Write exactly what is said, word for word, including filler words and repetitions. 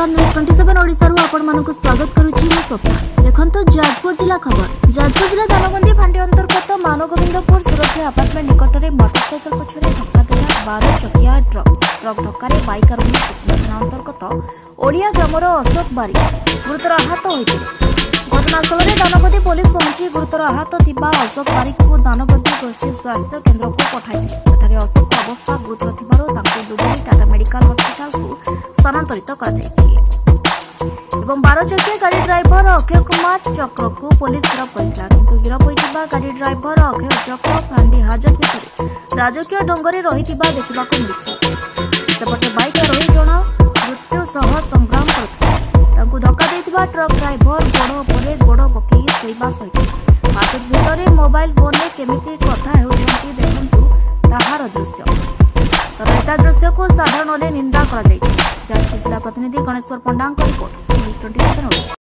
नमस्कार news twenty seven Odisha रु आपण मानक स्वागत करूची मु स्वप्ना। देखंतो जाजपुर जिला खबर। जाजपुर जिला दानगंदी फांडी अंतर्गत मानगोविंदपुर सुरक्षा अपार्टमेंट निकट में मोटरसाइकेल पछरे धक्का देला बारह चकिया ट्रक ट्रक धक्का बाइक आरोही घटना अंतर्गत ओडिया ग्रामर अशोक बारी गुरुतर आहत होते। घटनास्थल में दानगंदी पुलिस पहुंची गुरुतर आहत थिबा अशोक बारी को दानगंदी गोष्ठी स्वास्थ्य केन्द्र को पठाई। अशोक अवस्था गुरुतर थिबारो तांको दुबई टाटा मेडिकल हॉस्पिटल को स्थानांतरित कर बारह चकिया गाड़ी ड्राइवर अक्षय कुमार चक्र को पुलिस गिरफ करथिला किंतु गिरफ होइतिबा गाड़ी ड्राइवर अक्षय चक्र फांडी हाजत भितर राजकीय डंगरे रहितिबा देखिबाको मिलिछि। सेपटे बाइक आरोही जण मृत्यु सह संग्राम करथिला। तांको धक्का देथिबा ट्रक ड्राइवर गोड़ उपरे गोड़ पकेई सोइबा सहित हाजत भितर मोबाइल फोन में केमिति कथा हेउछंती देखंतु ताहार दृश्य। तर दृश्य को साधारण निंदा कर जाजपुर जिला प्रतिनिधि Ganeshwar Panda report news twenty seven.